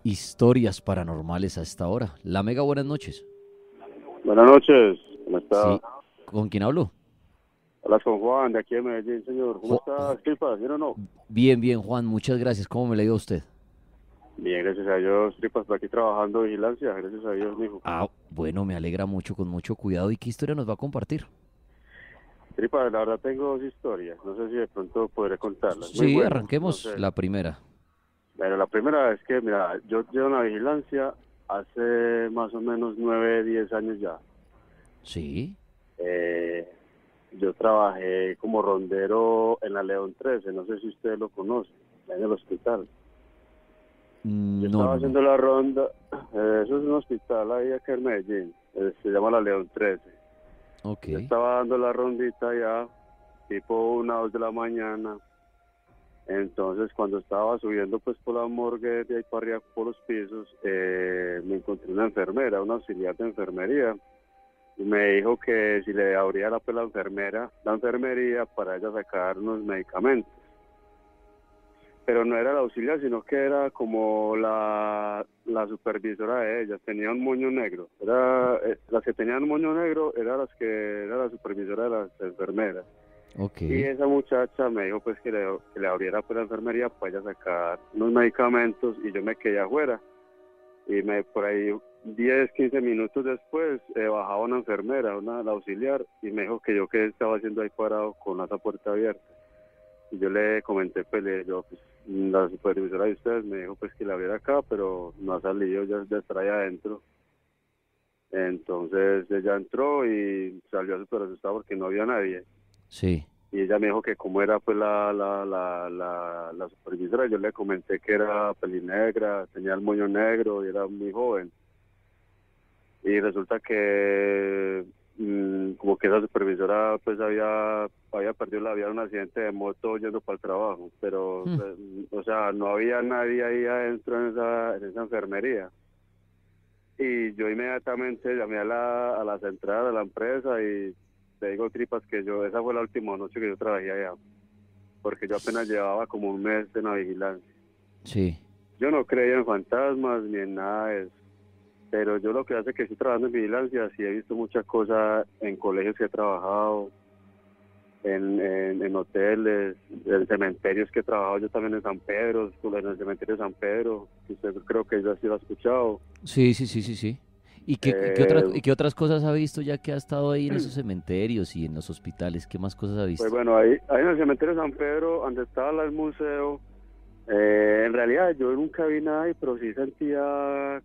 historias paranormales a esta hora. La Mega, buenas noches. Buenas noches, ¿cómo está? Sí, ¿con quién hablo? Hablas con Juan, de aquí de Medellín, señor. ¿Cómo Jo- está, jo- Tripas? ¿Bien o no? bien, bien, Juan, muchas gracias. ¿Cómo me le dio a usted? Bien, gracias a Dios, Tripas, por aquí trabajando vigilancia, gracias a Dios, mijo. Ah, bueno, me alegra mucho, con mucho cuidado. ¿Y qué historia nos va a compartir? Tripas, la verdad tengo dos historias, no sé si de pronto podré contarlas, muy Sí, buenas, no arranquemos sé. la primera. Pero la primera es que, mira, yo llevo en la vigilancia hace más o menos 9, 10 años ya. Sí, Eh, yo trabajé como rondero en la León 13, no sé si usted lo conoce, en el hospital. Yo no, estaba no, no. haciendo la ronda, eso es un hospital ahí acá en Medellín, se llama la León 13. Ok. Yo estaba dando la rondita ya, tipo 1, 2 de la mañana. Entonces, cuando estaba subiendo pues por la morgue de ahí para arriba por los pisos, me encontré una enfermera, una auxiliar de enfermería, y me dijo que si le abría la enfermera, la enfermería para ella sacar unos medicamentos. Pero no era la auxiliar, sino que era como la supervisora de ella, tenía un moño negro. Las que tenían un moño negro eran las que era la supervisora de las enfermeras. Ok. Y esa muchacha me dijo pues que le abriera pues la enfermería para ella sacar unos medicamentos y yo me quedé afuera. Y por ahí 10, 15 minutos después bajaba una enfermera, la auxiliar, y me dijo que yo qué estaba haciendo ahí parado con esa puerta abierta. Y yo le comenté, pues, pues, la supervisora de ustedes me dijo, pues, que la viera acá, pero no ha salido, ya está ahí adentro. Entonces, ella entró y salió súper asustada porque no había nadie. Sí. Y ella me dijo que cómo era, pues, la supervisora. Yo le comenté que era pelinegra, tenía el moño negro y era muy joven. Y resulta que como que esa supervisora pues había perdido la vida en un accidente de moto yendo para el trabajo, pero Hmm. o sea, no había nadie ahí adentro en esa enfermería. Y yo inmediatamente llamé a la central de la empresa y te digo, Tripas, que esa fue la última noche que yo trabajé allá, porque yo apenas llevaba como un mes en la vigilancia. Sí. Yo no creía en fantasmas ni en nada de eso. Pero yo lo que hace es que estoy trabajando en vigilancia, sí he visto muchas cosas en colegios que he trabajado, en hoteles, en cementerios que he trabajado, yo también en San Pedro, estuve en el cementerio de San Pedro, que usted creo que ya sí lo ha escuchado. Sí, sí, sí, sí, sí. ¿Y Eh, y qué otras cosas ha visto ya que ha estado ahí en esos cementerios y en los hospitales? ¿Qué más cosas ha pues visto? bueno, ahí en el cementerio de San Pedro, donde estaba el museo, en realidad yo nunca vi nada ahí, pero sí sentía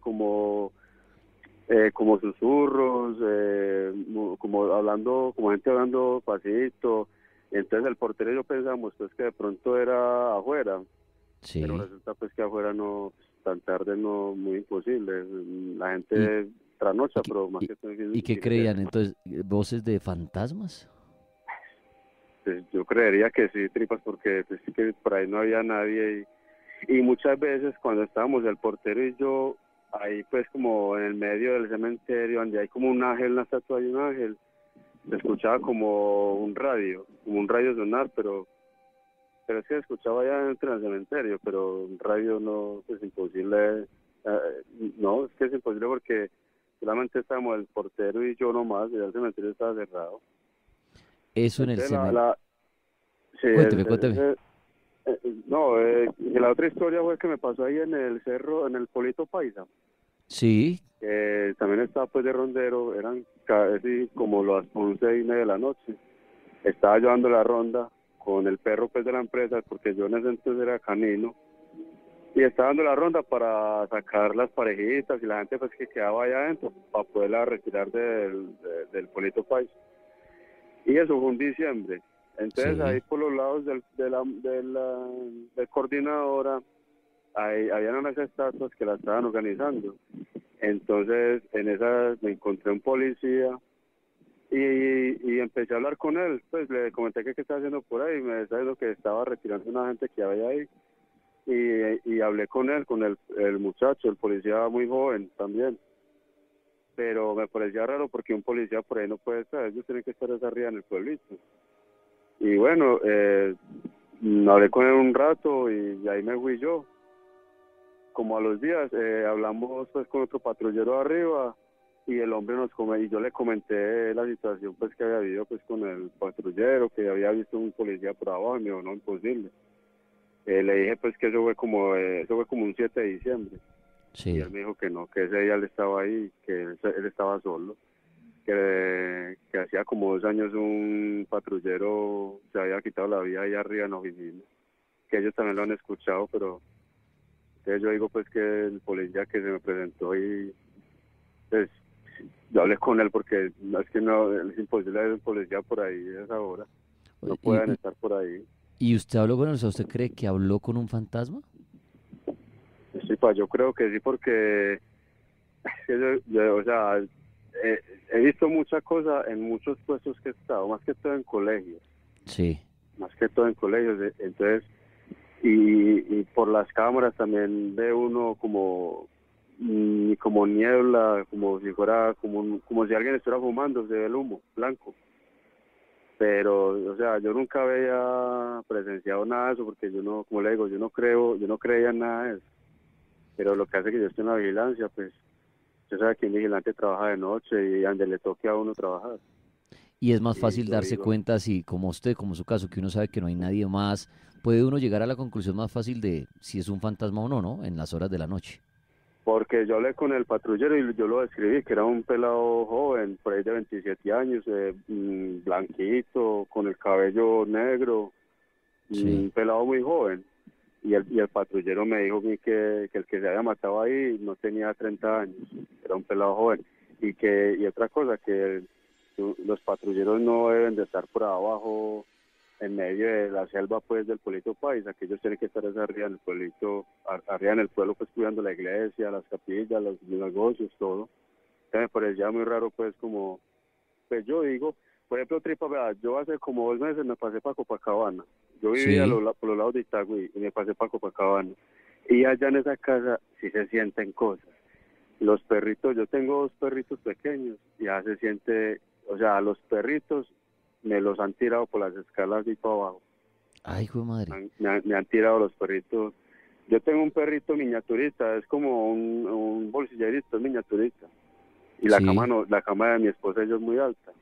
como susurros, como hablando, como gente hablando pasito. Entonces el portero yo pensamos pues que de pronto era afuera, pero Sí. resulta pues que afuera no, pues, tan tarde no, muy imposible. La ¿Y, gente trasnocha, qué, pero más que todo y qué fines de creían semana. entonces? ¿Voces de fantasmas? Pues yo creería que sí, Tripas, porque pues, sí que por ahí no había nadie y muchas veces cuando estábamos el portero y yo ahí pues como en el medio del cementerio donde hay como un ángel, una estatua de un ángel, se escuchaba como un radio sonar, pero es que escuchaba allá dentro del cementerio, pero un radio no, es imposible, no, es que es imposible porque solamente estábamos el portero y yo nomás, y el cementerio estaba cerrado. Eso en el Entonces cementerio. sí, Cuénteme, cuénteme. no, y la otra historia fue que me pasó ahí en el cerro, en el Polito Paisa, Sí, que también estaba pues de rondero, eran casi como las 11:30 de la noche. Estaba yo dando la ronda con el perro pues de la empresa, porque yo en ese entonces era canino, y estaba dando la ronda para sacar las parejitas y la gente pues que quedaba allá adentro, para poderla retirar del Polito Paisa. Y eso fue en diciembre. Entonces ahí sí, por los lados de coordinadora, ahí habían unas estatuas que la estaban organizando. Entonces en esas me encontré un policía y empecé a hablar con él, pues le comenté que qué estaba haciendo por ahí, me estaba diciendo que estaba retirando una gente que había ahí, y hablé con él, con el muchacho, el policía muy joven también, pero me parecía raro porque un policía por ahí no puede estar, ellos tienen que estar esa arriba en el pueblito. Y bueno, hablé con él un rato y ahí me fui yo. como a los días, hablamos pues con otro patrullero arriba y el hombre y yo le comenté la situación pues que había habido pues con el patrullero, que había visto un policía por abajo y me dijo, no, imposible. Le dije pues que eso fue como un 7 de diciembre. Y él Sí. me dijo que no, que ese día él estaba ahí, que él estaba solo, que hacía como 2 años un patrullero se había quitado la vida ahí arriba en la oficina, que ellos también lo han escuchado, pero entonces yo digo pues que el policía que se me presentó y pues yo hablé con él porque no, es que no, es imposible ver un policía por ahí a esa hora, no ¿Y, puedan y, estar por ahí. y usted habló con él? O sea, ¿usted cree que habló con un fantasma? Sí, pa, yo creo que sí porque es que o sea, he visto muchas cosas en muchos puestos que he estado, más que todo en colegios, Sí. más que todo en colegios, entonces, y por las cámaras también ve uno como niebla, como si fuera, como si alguien estuviera fumando, se ve el humo blanco. Pero, o sea, yo nunca había presenciado nada de eso porque yo no, como le digo, yo no creía en nada de eso. Pero lo que hace que yo esté en la vigilancia, pues, usted sabe que un vigilante trabaja de noche y donde le toque a uno trabajar. Y es más Y fácil yo darse digo, cuenta si, como usted, como su caso, que uno sabe que no hay nadie más, puede uno llegar a la conclusión más fácil de si es un fantasma o no, ¿no? En las horas de la noche. porque yo hablé con el patrullero y yo lo describí, que era un pelado joven, por ahí de 27 años, blanquito, con el cabello negro, Sí. un pelado muy joven. Y el patrullero me dijo a mí que el que se había matado ahí no tenía 30 años, era un pelado joven. Y otra cosa, que los patrulleros no deben de estar por abajo en medio de la selva pues del pueblito paisa, que ellos tienen que estar arriba en el pueblito, arriba en el pueblo pues cuidando la iglesia, las capillas, los negocios, todo. Entonces me parecía muy raro pues como, pues yo digo, por ejemplo, Tripa, vea, yo hace como 2 meses me pasé para Copacabana. Yo vivía Sí. por los lados de Itagüí y me pasé para Copacabana. Y allá en esa casa sí se sienten cosas. Los perritos, yo tengo 2 perritos pequeños, y ya se siente, o sea, los perritos me los han tirado por las escalas y para abajo. Ay, hijo de madre. Me han tirado los perritos. Yo tengo un perrito miniaturita, es como un bolsillerito, es miniaturita. Y la cama Sí. no, la cama de mi esposa ella es muy alta.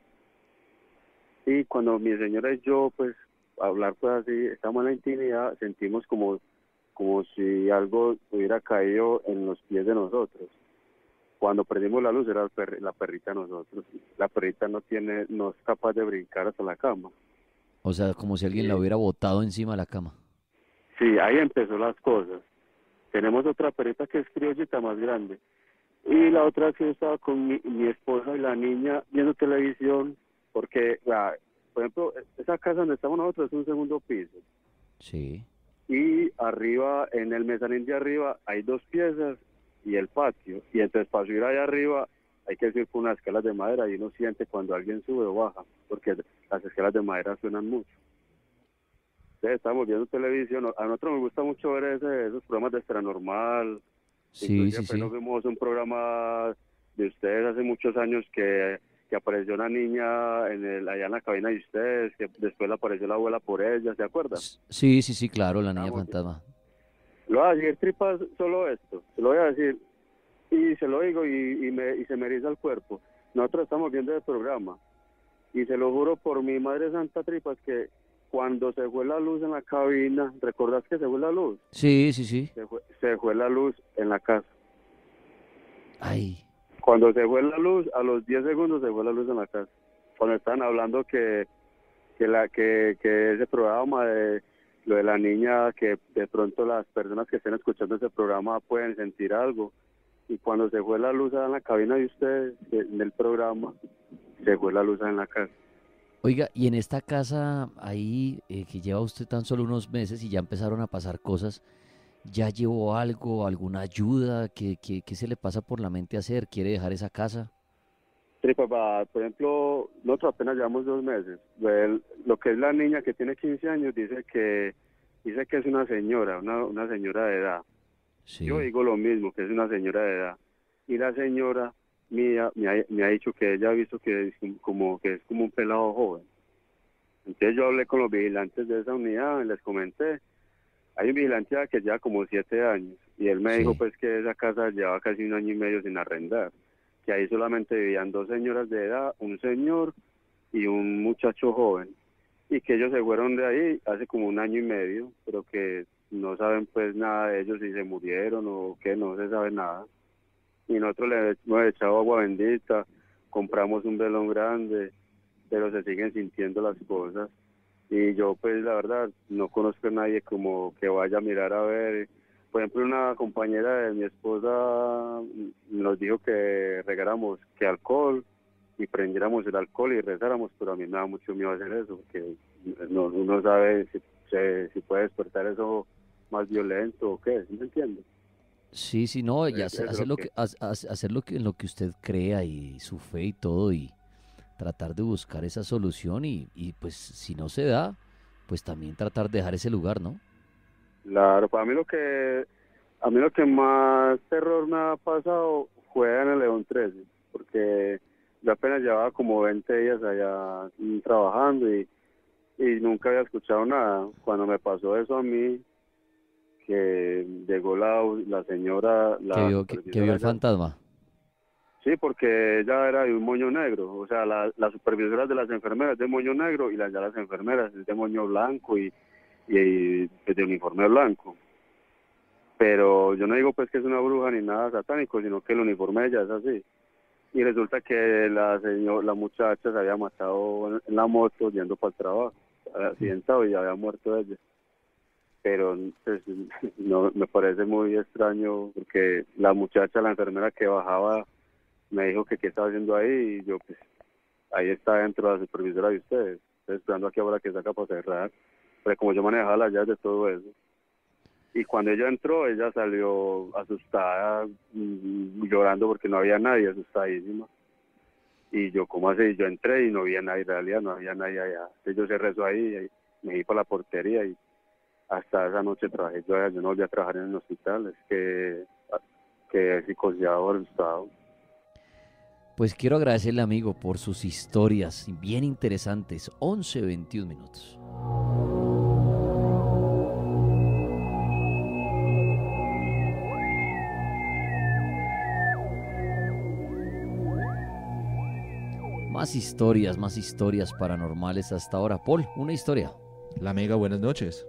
Y cuando mi señora y yo, pues, hablar pues así, estamos en la intimidad, sentimos como si algo hubiera caído en los pies de nosotros. Cuando prendimos la luz era la perrita de nosotros. La perrita no es capaz de brincar hasta la cama. O sea, como si alguien la Y hubiera botado encima de la cama. sí, ahí empezó las cosas. Tenemos otra perrita que es criollita más grande. Y la otra que estaba con mi esposa y la niña viendo televisión, porque, por ejemplo, esa casa donde estamos nosotros es un segundo piso. Sí. Y arriba, en el mezanín de arriba, hay 2 piezas y el patio. Y entonces para subir allá arriba hay que subir por unas escalas de madera y uno siente cuando alguien sube o baja, porque las escalas de madera suenan mucho. Entonces estamos viendo televisión. A nosotros nos gusta mucho ver esos programas de Paranormal. Sí, Inclusive sí, pues nos sí. vimos un programa de ustedes hace muchos años que apareció una niña allá en la cabina de ustedes, que después le apareció la abuela por ella, ¿se acuerdan? Sí, sí, sí, claro, la niña Estábamos, fantasma. lo voy a decir, tripas, solo esto, se lo voy a decir, y se lo digo y se me eriza el cuerpo. Nosotros estamos viendo el programa, y se lo juro por mi madre santa, tripas, que cuando se fue la luz en la cabina, ¿recordás que se fue la luz? Sí, sí, sí. Se fue la luz en la casa. Ay, Cuando se fue la luz, a los 10 segundos se fue la luz en la casa. Cuando estaban hablando que ese programa de lo de la niña, que de pronto las personas que estén escuchando ese programa pueden sentir algo. Y cuando se fue la luz en la cabina de ustedes, en el programa, se fue la luz en la casa. oiga, y en esta casa ahí que lleva usted tan solo unos meses y ya empezaron a pasar cosas, ¿ya llevó algo, alguna ayuda? ¿Qué se le pasa por la mente hacer? ¿Quiere dejar esa casa? Sí, papá, por ejemplo, nosotros apenas llevamos 2 meses. Lo que es la niña que tiene 15 años dice que es una señora, una señora de edad. Yo Sí. digo lo mismo, que es una señora de edad. Y la señora mía me ha dicho que ella ha visto que es como un pelado joven. Entonces yo hablé con los vigilantes de esa unidad y les comenté. hay un vigilante que lleva como 7 años y él me dijo Sí. pues que esa casa llevaba casi 1 año y medio sin arrendar, que ahí solamente vivían 2 señoras de edad, un señor y un muchacho joven, y que ellos se fueron de ahí hace como 1 año y medio, pero que no saben pues nada de ellos, si se murieron o qué, no se sabe nada. Y nosotros le hemos echado agua bendita, compramos un velón grande, pero se siguen sintiendo las cosas. Y yo pues la verdad no conozco a nadie como que vaya a mirar a ver. Por ejemplo, una compañera de mi esposa nos dijo que regáramos que alcohol y prendiéramos el alcohol y rezáramos, pero a mí me da mucho miedo hacer eso, porque uno sabe si puede despertar eso más violento o qué, ¿sí me entiende? Sí, sí, no, y Eso es hacer lo lo que... que, hacer lo que, en lo que usted crea y su fe y todo, y tratar de buscar esa solución, y pues si no se da, pues también tratar de dejar ese lugar, ¿no? Claro, para mí a mí lo que más terror me ha pasado fue en el León 13, porque yo apenas llevaba como 20 días allá trabajando y nunca había escuchado nada. Cuando me pasó eso a mí, que llegó la señora, Que la vio, que vio supervisora el allá, fantasma. sí, porque ella era de un moño negro, o sea, la supervisora de las enfermeras de moño negro y ya las enfermeras es de moño blanco y de uniforme blanco. Pero yo no digo pues que es una bruja ni nada satánico, sino que el uniforme de ella es así. Y resulta que la muchacha se había matado en la moto yendo para el trabajo, se había Mm. accidentado y había muerto ella. Pero pues, no, me parece muy extraño porque la muchacha, la enfermera que bajaba, me dijo que qué estaba haciendo ahí y yo pues ahí está dentro la supervisora de ustedes. Estoy esperando aquí ahora que saca para cerrar. Pero como yo manejaba las llaves de todo eso. Y cuando ella entró, ella salió asustada, llorando porque no había nadie, asustadísima. Y yo, ¿cómo así? Yo entré y no había nadie, en realidad no había nadie allá. Entonces yo cerré eso ahí, y me fui para la portería y hasta esa noche trabajé yo allá. Yo no volví a trabajar en el hospital, es que psicoseado, asustado. Pues quiero agradecerle, amigo, por sus historias bien interesantes. 11:21. Más historias paranormales hasta ahora. Paul, una historia. La Mega, buenas noches.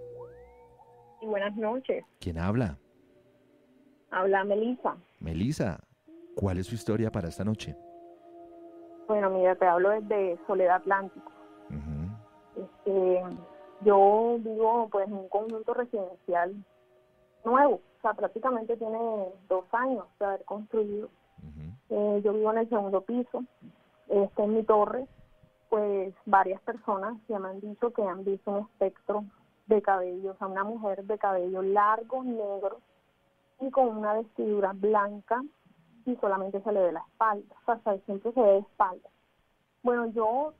Y buenas noches. ¿Quién habla? Habla Melissa. Melisa, ¿cuál es su historia para esta noche? Bueno, mira, te hablo desde Soledad Atlántico. Ujú, Este, yo vivo pues en un conjunto residencial nuevo, o sea, prácticamente tiene 2 años de haber construido. ujú. Yo vivo en el segundo piso. En mi torre, pues varias personas ya me han dicho que han visto un espectro de cabello, o sea, una mujer de cabello largo, negro y con una vestidura blanca y solamente se le ve la espalda, o sea, siempre se ve de espalda. Bueno, yo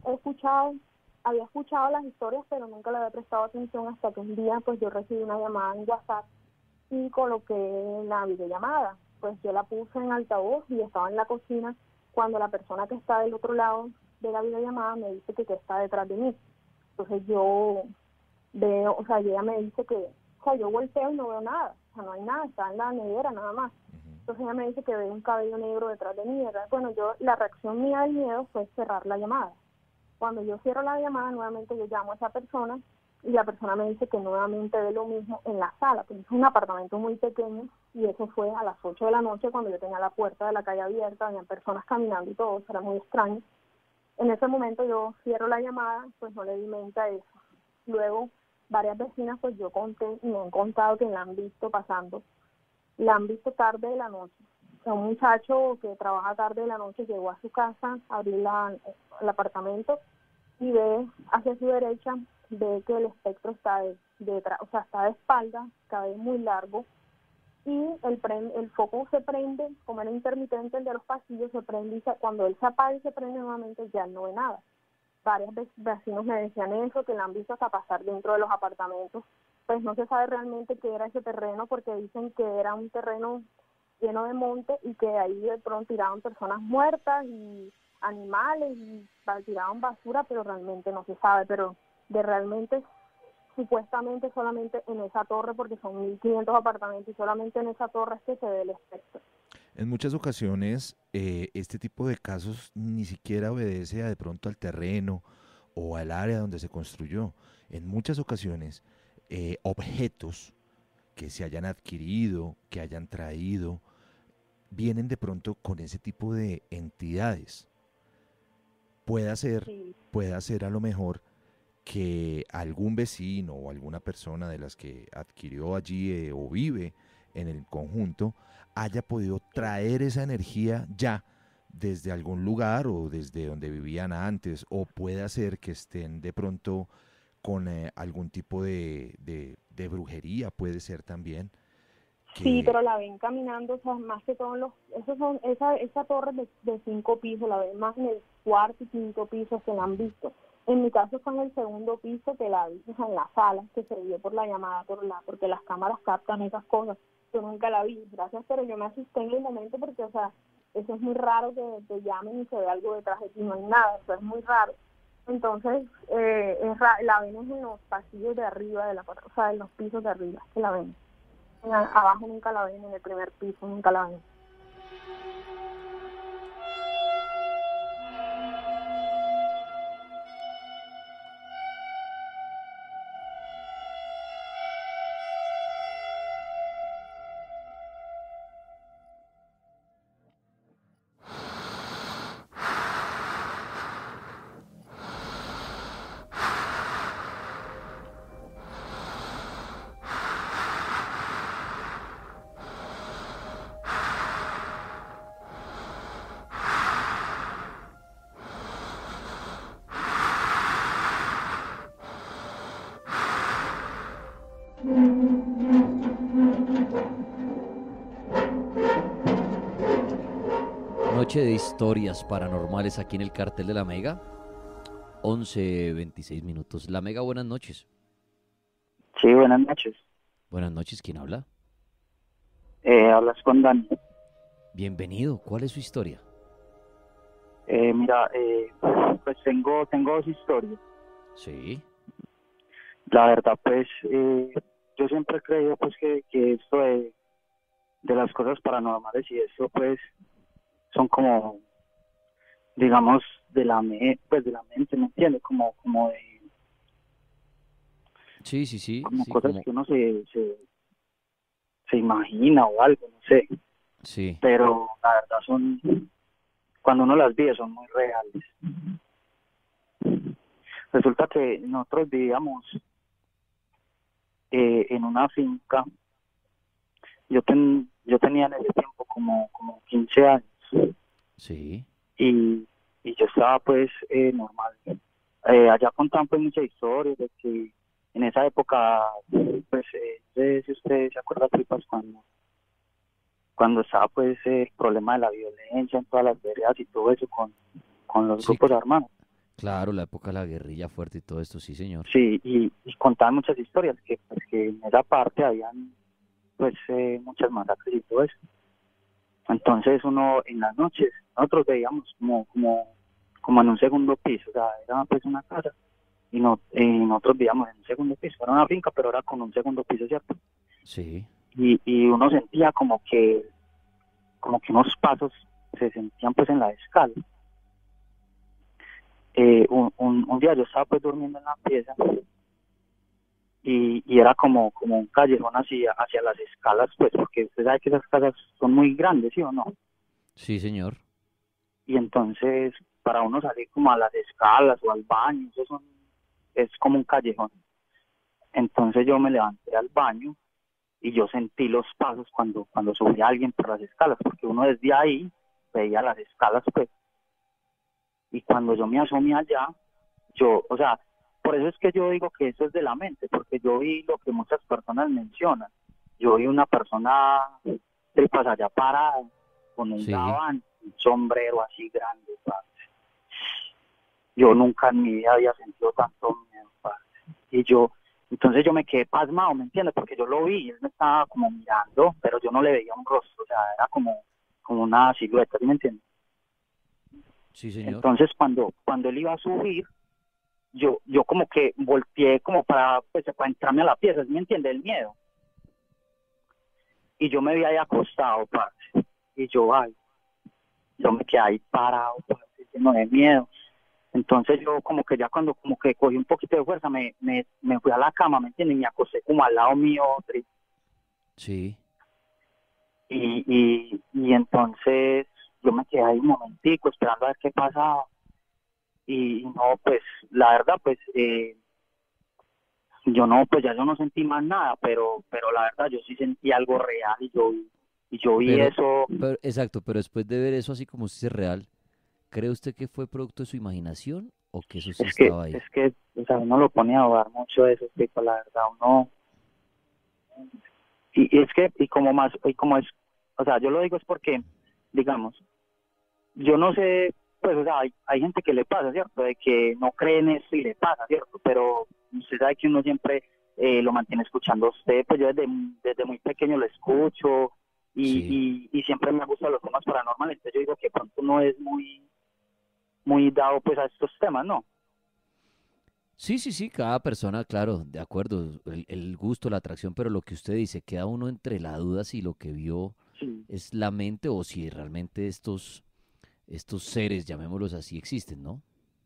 había escuchado las historias, pero nunca le había prestado atención hasta que un día pues yo recibí una llamada en WhatsApp y coloqué la videollamada. Pues yo la puse en altavoz y estaba en la cocina cuando la persona que está del otro lado de la videollamada me dice que está detrás de mí. Entonces yo veo, o sea, ella me dice que, o sea, yo volteo y no veo nada, o sea, no hay nada, está en la nevera nada más. Entonces ella me dice que ve un cabello negro detrás de mí, ¿verdad? Bueno, la reacción mía del miedo fue cerrar la llamada. Cuando yo cierro la llamada, nuevamente yo llamo a esa persona y la persona me dice que nuevamente ve lo mismo en la sala, porque es un apartamento muy pequeño y eso fue a las 8 de la noche cuando yo tenía la puerta de la calle abierta, había personas caminando y todo, eso era muy extraño. En ese momento yo cierro la llamada, pues no le di mente a eso. Luego, varias vecinas, pues yo conté y me han contado que la han visto pasando, la han visto tarde de la noche. O sea, un muchacho que trabaja tarde de la noche llegó a su casa, abrió el apartamento y ve hacia su derecha, ve que el espectro está detrás, o sea, está de espalda, cabello muy largo, y el foco se prende, como era intermitente el de los pasillos, se prende y cuando él se apaga y se prende nuevamente ya no ve nada. Varios vecinos me decían eso, que la han visto hasta pasar dentro de los apartamentos. Pues no se sabe realmente qué era ese terreno, porque dicen que era un terreno lleno de monte y que ahí de pronto tiraban personas muertas y animales y tiraban basura, pero realmente no se sabe. Pero de realmente supuestamente solamente en esa torre, porque son 1.500 apartamentos y solamente en esa torre es que se ve el espectro. En muchas ocasiones este tipo de casos ni siquiera obedece a de pronto al terreno o al área donde se construyó. En muchas ocasiones objetos que se hayan adquirido, que hayan traído, vienen de pronto con ese tipo de entidades. Sí. Puede ser a lo mejor que algún vecino o alguna persona de las que adquirió allí o vive en el conjunto haya podido traer esa energía ya desde algún lugar o desde donde vivían antes, o puede ser que estén de pronto con algún tipo de brujería, puede ser también. Sí, pero la ven caminando, o sea, más que todo esa torre de 5 pisos, la ven más en el cuarto y quinto piso que la han visto. En mi caso fue en el segundo piso que la vi, o sea, en la sala, que se vio por la llamada, porque las cámaras captan esas cosas. Yo nunca la vi, gracias, pero yo me asusté en el momento porque, o sea, eso es muy raro que te llamen y se ve algo detrás de ti, no hay nada, eso es muy raro. Entonces, la ven en los pasillos de arriba, o sea, en los pisos de arriba, que la ven. Abajo nunca la ven, en el primer piso nunca la ven. Noche de historias paranormales aquí en el Cartel de la Mega. 11:26 minutos. La Mega, buenas noches. Sí, buenas noches. Buenas noches, ¿quién habla? Hablas con Dani. Bienvenido, ¿cuál es su historia? Mira, pues tengo dos historias. Sí. La verdad, pues, yo siempre he creído, pues, que esto de las cosas paranormales y eso, pues, son como, digamos, de la mente, ¿me entiendes? Como de, Sí, sí, sí, como sí, cosas como, que uno se imagina o algo, no sé. sí, Pero la verdad cuando uno las vive, son muy reales. Resulta que nosotros vivíamos en una finca. Yo tenía en ese tiempo como 15 años sí, y yo estaba pues normal. Allá contaban pues muchas historias de que en esa época, pues, no sé si usted se acuerda, tripas, cuando estaba pues el problema de la violencia en todas las veredas y todo eso con los sí, grupos armados. claro, la época de la guerrilla fuerte y todo esto, sí, señor. Sí, y contaban muchas historias pues, que en esa parte habían pues muchas masacres y todo eso. Entonces uno en las noches, nosotros veíamos como en un segundo piso, o sea, era pues una casa y nosotros vivíamos en un segundo piso, era una finca pero era con un segundo piso, ¿cierto? Sí, Y uno sentía como que unos pasos se sentían pues en la escala. Un día yo estaba pues durmiendo en la pieza y era como un callejón hacia las escalas, pues, porque usted sabe que esas casas son muy grandes, ¿sí o no? sí, señor. Y entonces, para uno salir como a las escalas o al baño, es como un callejón. Entonces yo me levanté al baño y yo sentí los pasos cuando subía alguien por las escalas, porque uno desde ahí veía las escalas, pues. Y cuando yo me asomé allá, o sea, por eso es que yo digo que eso es de la mente, porque yo vi lo que muchas personas mencionan. Yo vi una persona tripas allá parada, con un Sí, gabán, un sombrero así grande, parce. Yo nunca en mi vida había sentido tanto miedo, parce. Entonces yo me quedé pasmado, ¿me entiendes? Porque yo lo vi, él me estaba como mirando, pero yo no le veía un rostro, o sea, era como una silueta, ¿sí me entiendes? sí, señor. Entonces cuando él iba a subir, yo como que volteé como pues, para entrarme a la pieza, ¿sí me entiende? El miedo. Y yo me vi ahí acostado, parce. Y yo me quedé ahí parado, parce, lleno de miedo. Entonces yo como que ya cuando como que cogí un poquito de fuerza, me fui a la cama, ¿me entiendes? Y me acosté como al lado mío, Sí. y entonces yo me quedé ahí un momentico esperando a ver qué pasaba. Y no, pues la verdad, pues yo no, pues ya yo no sentí más nada, pero la verdad yo sí sentí algo real y yo vi Pero, eso. exacto, pero después de ver eso así como si es real, ¿cree usted que fue producto de su imaginación o que eso sí Es que, estaba ahí? es que, o sea, uno lo pone a dudar mucho de esos tipos, la verdad, uno, y es que, y como es, o sea, yo lo digo es porque, digamos, yo no sé, pues, o sea, hay gente que le pasa, ¿cierto? De que no cree en eso y le pasa, ¿cierto? Pero usted sabe que uno siempre lo mantiene escuchando a usted, pues yo desde muy pequeño lo escucho Sí. y siempre me gustan los temas paranormales, entonces yo digo que pronto no es muy dado pues a estos temas, ¿no? Sí, sí, sí, cada persona, claro, de acuerdo, el gusto, la atracción, pero lo que usted dice, queda uno entre la duda si lo que vio Sí, es la mente o si realmente estos seres, llamémoslos así, existen, ¿no?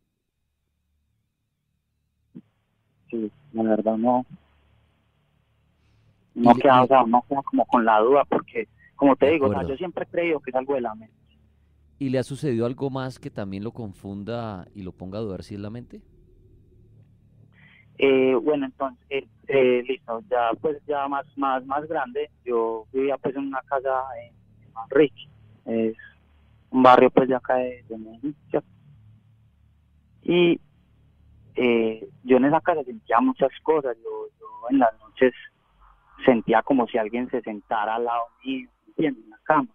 sí, la verdad no, Y no le, queda, o le- sea, no queda como con la duda porque, como te de digo, o sea, yo acuerdo. siempre he creído que es algo de la mente. ¿Y le ha sucedido algo más que también lo confunda y lo ponga a dudar si es la mente? Bueno, entonces, listo, ya pues ya más grande, yo vivía pues en una casa en Manrique, es un barrio pues de acá de Medellín, ¿cierto? Y yo en esa casa sentía muchas cosas, yo en las noches sentía como si alguien se sentara al lado mío, ¿entiendes? En la cama,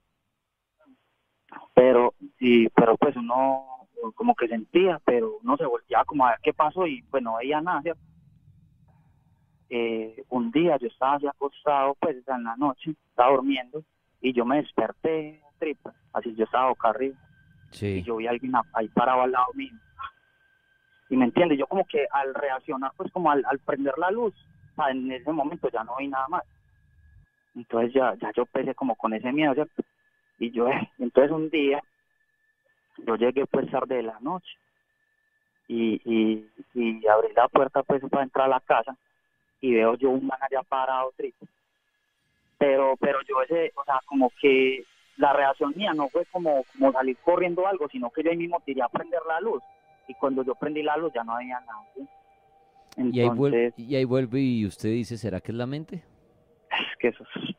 pero pues uno como que sentía, pero uno se volteaba como a ver qué pasó y pues no veía nada, ¿cierto? Un día yo estaba así acostado, pues en la noche, estaba durmiendo y yo me desperté, tripa, así yo estaba boca arriba y Sí. yo vi a alguien ahí parado al lado mío. Y me entiende, yo como que al reaccionar, pues como al prender la luz, o sea, en ese momento ya no vi nada más. Entonces ya yo empecé como con ese miedo, ¿cierto? Y yo, entonces un día yo llegué pues tarde de la noche y abrí la puerta pues para entrar a la casa y veo yo un man allá parado, tripa. Pero yo o sea, como que la reacción mía no fue como salir corriendo o algo, sino que yo ahí mismo tiré a prender la luz. Y cuando yo prendí la luz ya no había nada, ¿sí? Entonces, Y ahí vuelve y usted dice, ¿será que es la mente? es que eso es,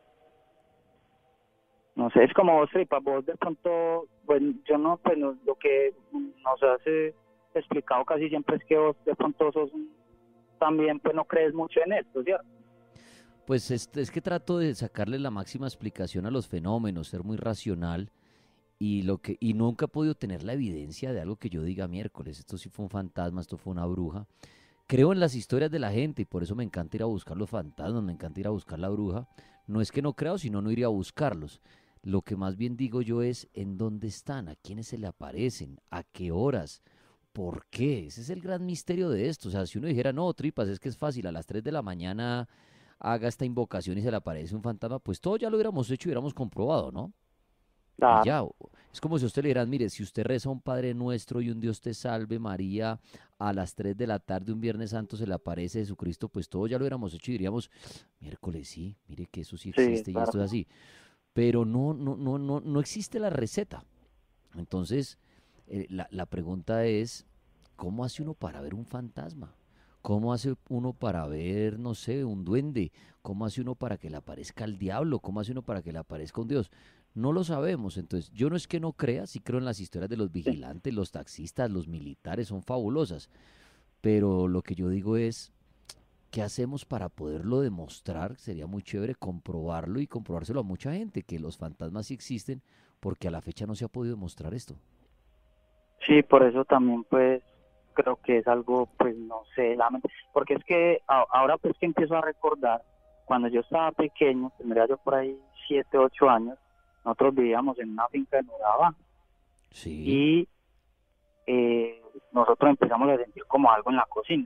no sé, es como vos, Tripa, vos de pronto, bueno, yo no, pues lo que nos hace explicado casi siempre es que vos de pronto también, pues no crees mucho en esto, ¿cierto? Pues es que trato de sacarle la máxima explicación a los fenómenos, ser muy racional y nunca he podido tener la evidencia de algo que yo diga miércoles, esto sí fue un fantasma, esto fue una bruja. Creo en las historias de la gente y por eso me encanta ir a buscar los fantasmas, me encanta ir a buscar la bruja. No es que no creo, sino no iría a buscarlos. Lo que más bien digo yo es en dónde están, a quiénes se le aparecen, a qué horas, por qué. Ese es el gran misterio de esto. O sea, si uno dijera, no, tripas, es que es fácil, a las 3 de la mañana haga esta invocación y se le aparece un fantasma, pues todo ya lo hubiéramos hecho y hubiéramos comprobado, ¿no? Y Claro, ya, es como si a usted le dieran, mire, si usted reza un Padre Nuestro y un Dios te salve María a las 3 de la tarde, un Viernes Santo se le aparece Jesucristo, pues todo ya lo hubiéramos hecho y diríamos, miércoles sí, mire que eso sí sí, existe y claro esto que es no. así. Pero no existe la receta. Entonces, la pregunta es, ¿cómo hace uno para ver un fantasma? ¿Cómo hace uno para ver, no sé, un duende? ¿Cómo hace uno para que le aparezca el diablo? ¿Cómo hace uno para que le aparezca un Dios? No lo sabemos. Entonces, yo no es que no crea, sí creo en las historias de los Sí, vigilantes, los taxistas, los militares, son fabulosas. Pero lo que yo digo es, ¿qué hacemos para poderlo demostrar? Sería muy chévere comprobarlo y comprobárselo a mucha gente, que los fantasmas sí existen, porque a la fecha no se ha podido demostrar esto. sí, por eso también pues creo que es algo, pues no sé, porque es que ahora pues que empiezo a recordar, cuando yo estaba pequeño, tendría yo por ahí 7, 8 años, nosotros vivíamos en una finca en Urabá Sí, y nosotros empezamos a sentir como algo en la cocina.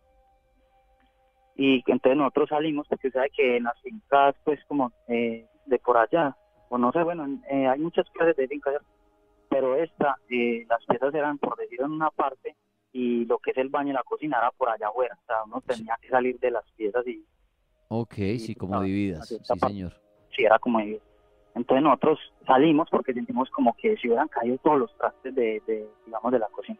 Y entonces nosotros salimos, porque sabe que en las fincas, pues como de por allá, o no sé, bueno, hay muchas clases de fincas, pero las piezas eran, por decir, en una parte, y lo que es el baño y la cocina era por allá afuera. O sea, uno Sí. tenía que salir de las piezas Ok, y sí, como a divididas, cierta sí parte. señor. Sí, era como ahí. Entonces nosotros salimos porque sentimos como que si hubieran caído todos los trastes digamos, de la cocina.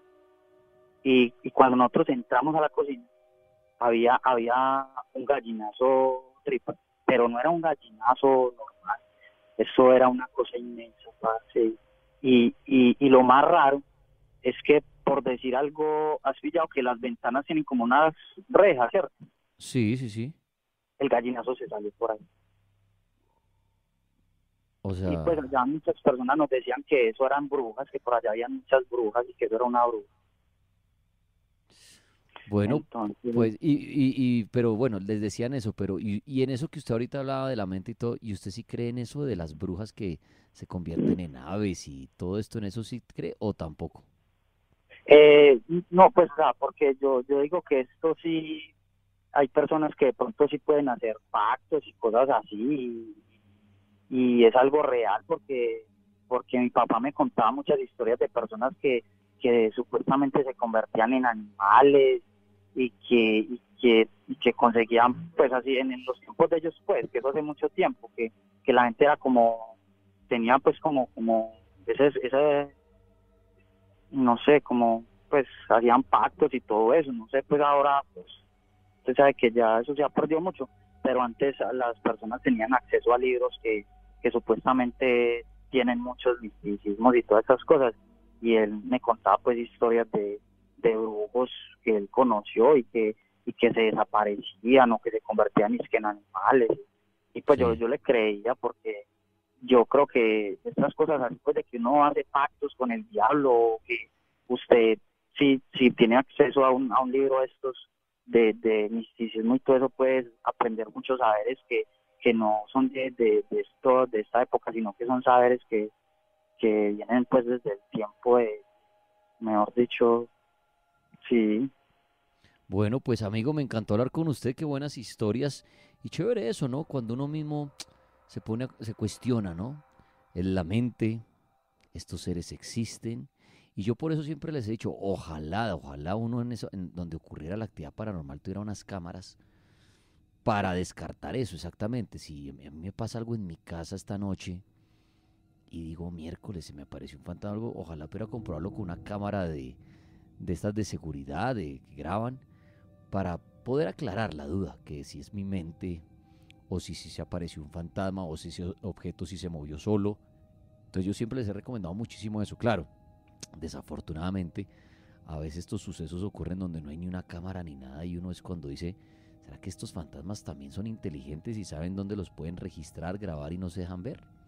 Y cuando nosotros entramos a la cocina, había un gallinazo tripa, pero no era un gallinazo normal. Eso era una cosa inmensa, parce. Y lo más raro es que, por decir algo, has pillado que las ventanas tienen como unas rejas, ¿cierto? Sí, sí, sí. El gallinazo se salió por ahí. O Y pues sea, allá muchas personas nos decían que eso eran brujas, que por allá había muchas brujas y que eso era una bruja. bueno, Entonces, pues, pero bueno, les decían eso, pero, y en eso que usted ahorita hablaba de la mente y todo, ¿y usted sí cree en eso de las brujas que se convierten en aves y todo esto, en eso sí cree o tampoco? eh, no, pues, porque yo digo que esto sí, hay personas que de pronto sí pueden hacer pactos y cosas así, y es algo real porque mi papá me contaba muchas historias de personas que supuestamente se convertían en animales y que conseguían, pues así, en los tiempos de ellos, pues, que eso hace mucho tiempo, que la gente era como, tenía pues como ese, no sé, como, pues, hacían pactos y todo eso, no sé, pues ahora, pues, usted sabe que ya eso se ha perdido mucho, pero antes las personas tenían acceso a libros que supuestamente tienen muchos misticismos y todas esas cosas, y él me contaba pues historias de brujos que él conoció y que se desaparecían o que se convertían es que en animales, y pues yo, Sí, yo le creía porque yo creo que estas cosas así pues de que uno hace pactos con el diablo o que usted si tiene acceso a un libro de estos de misticismo y todo eso, puedes aprender muchos saberes que no son de esta época, sino que son saberes que vienen pues desde el tiempo mejor dicho, sí. bueno, pues amigo, me encantó hablar con usted, qué buenas historias y chévere eso, ¿no? Cuando uno mismo se cuestiona, ¿no? En la mente, estos seres existen. Y yo por eso siempre les he dicho, ojalá uno en eso, en donde ocurriera la actividad paranormal tuviera unas cámaras para descartar eso exactamente. Si a mí me pasa algo en mi casa esta noche y digo miércoles se me apareció un fantasma, algo, ojalá pudiera comprobarlo con una cámara de estas de seguridad que graban para poder aclarar la duda, que si es mi mente o si se apareció un fantasma o si ese objeto si se movió solo. Entonces yo siempre les he recomendado muchísimo eso, claro. Desafortunadamente, a veces estos sucesos ocurren donde no hay ni una cámara ni nada y uno es cuando dice, ¿será que estos fantasmas también son inteligentes y saben dónde los pueden registrar, grabar y no se dejan ver?